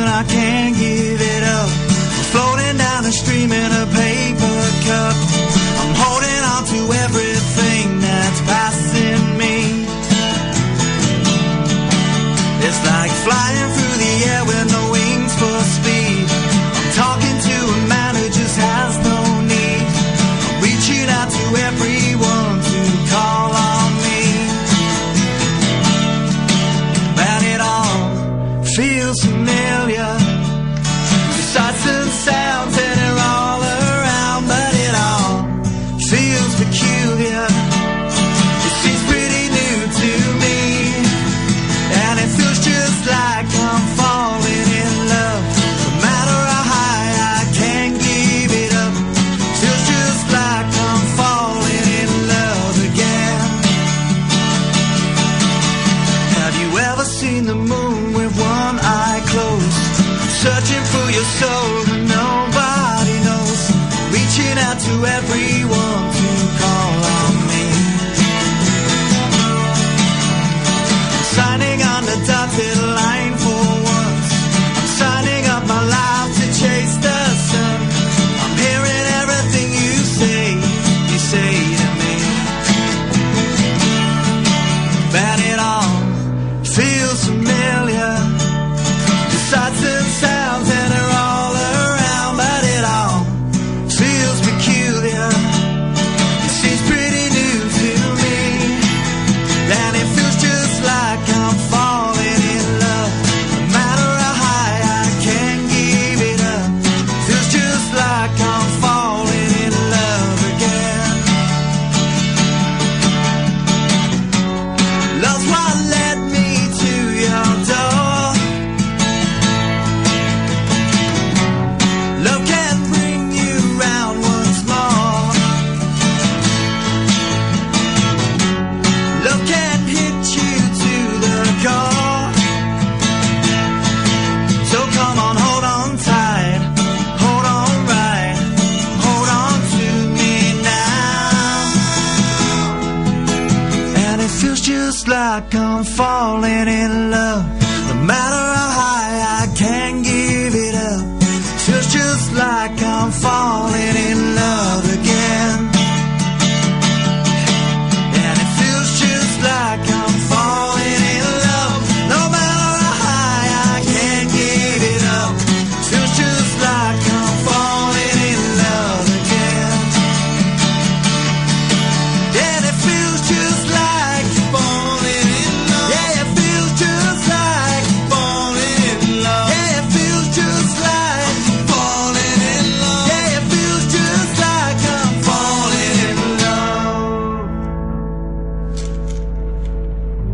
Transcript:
I can't give it up. Floating down the stream in a paper cup. I'm holding on to everything that's passing me. It's like flying through the air with no wings for speed. I'm talking to a man who just has no need. I'm reaching out to everyone to call on me. And it all feels familiar. The sights and sounds that are all around, but it all feels peculiar. It seems pretty new to me, and it feels just like I'm falling in love. No matter how high, I can't give it up. Feels just like I'm falling in love again. Have you ever seen the moon with one eye closed? Searching for your soul, but nobody knows. Reaching out to everyone to call on me. Signing on the dotted line for once. I'm signing up my life to chase the sun. I'm hearing everything you say to me. And it all feels familiar. The sights and sounds that are all around, but it all feels peculiar. It seems pretty new to me, and it feels just like I'm falling in love. No matter how high, I can't give it up. Feels just like I'm falling in love again. Love's what led me to your door. Love can bring you round once more. Love can hit you to the core. So come on, hold on tight, hold on right, hold on to me now. And it feels just like I'm falling in love. No matter